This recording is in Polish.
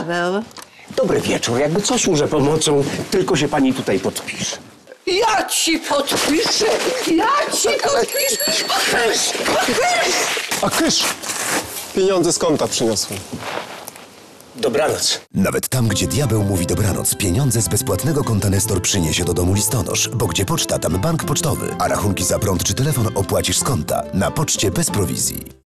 Diabeł. Dobry wieczór, jakby co służę pomocą, tylko się pani tutaj podpisze. Ja ci podpiszę! Ja ci podpiszę! A kysz! Pieniądze z konta przyniosłem. Dobranoc. Nawet tam, gdzie diabeł mówi dobranoc, pieniądze z bezpłatnego konta Nestor przyniesie do domu listonosz, bo gdzie poczta, tam bank pocztowy, a rachunki za prąd czy telefon opłacisz z konta, na poczcie bez prowizji.